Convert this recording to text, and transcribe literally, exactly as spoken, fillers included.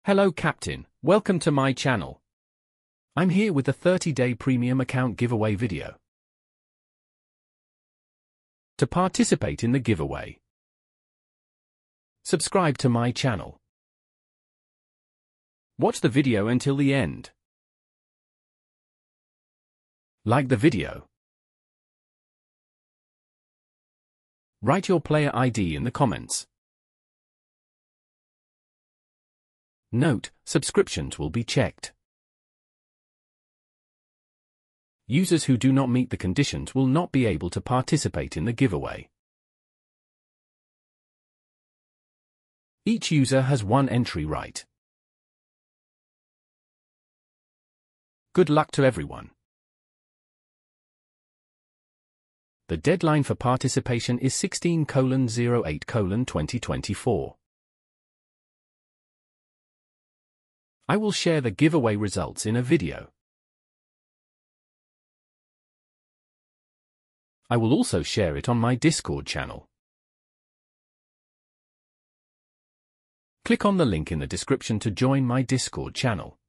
Hello Captain, welcome to my channel. I'm here with the thirty day premium account giveaway video. To participate in the giveaway, subscribe to my channel. Watch the video until the end. Like the video. Write your player I D in the comments. Note, subscriptions will be checked. Users who do not meet the conditions will not be able to participate in the giveaway. Each user has one entry right. Good luck to everyone. The deadline for participation is sixteen oh eight twenty twenty-four. I will share the giveaway results in a video. I will also share it on my Discord channel. Click on the link in the description to join my Discord channel.